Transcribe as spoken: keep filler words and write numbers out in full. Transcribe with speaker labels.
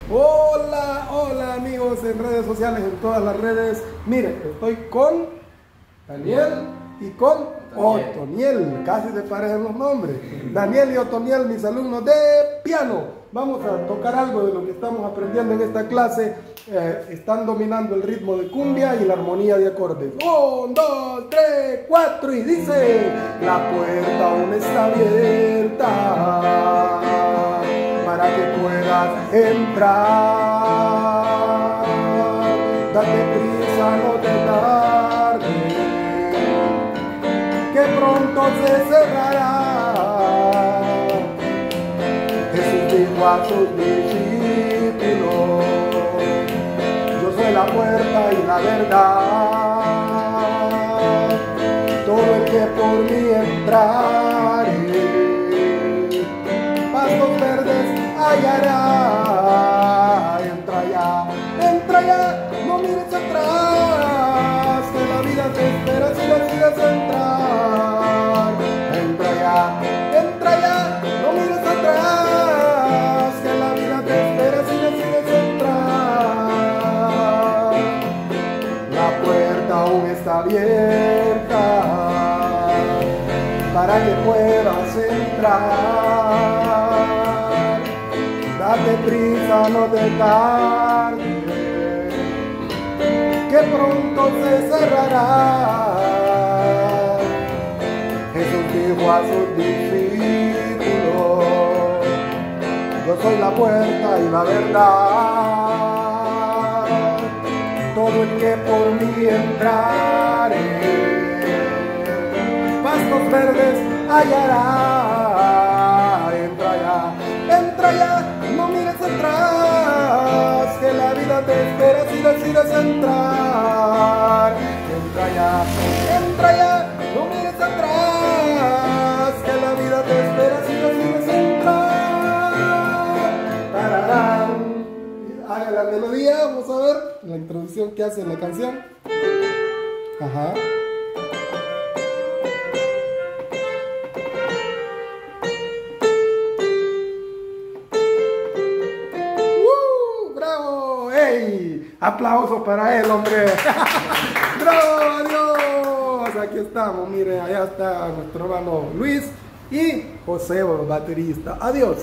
Speaker 1: Hola, hola amigos en redes sociales, en todas las redes. Miren, estoy con Daniel y con Otoniel, casi se parecen los nombres. Daniel y Otoniel, mis alumnos de piano. Vamos a tocar algo de lo que estamos aprendiendo en esta clase. Eh, están dominando el ritmo de cumbia y la armonía de acordes. Un, dos, tres, cuatro y dice: la puerta aún está abierta para que puedas entrar. Date prisa, no te tardes, que pronto se cerrará. Jesús dijo a sus discípulos: yo soy la puerta y la verdad. Todo el que por mí entrare, pastos verdes hallará. Entra ya, entra ya, no mires atrás, que la vida te espera si decides entrar. Entra ya, entra ya, no mires atrás, que la vida te espera si decides entrar. La puerta aún está abierta para que puedas entrar. Date prisa, no te tardes, que pronto se cerrará. Jesús dijo a sus discípulos: yo soy la puerta y la verdad. Todo el que por mí entrare, pastos verdes hallará. Entra ya, entra ya, no mires atrás, que la vida te espera si decides entrar. Entra ya, entra ya, no mires atrás, que la vida te espera si decides entrar. Tararán. Haga la melodía, vamos a ver la introducción que hace en la canción. Ajá. Aplausos para él, hombre. ¡Bravo, adiós! Aquí estamos, miren, allá está nuestro hermano Luis y José, baterista. Adiós.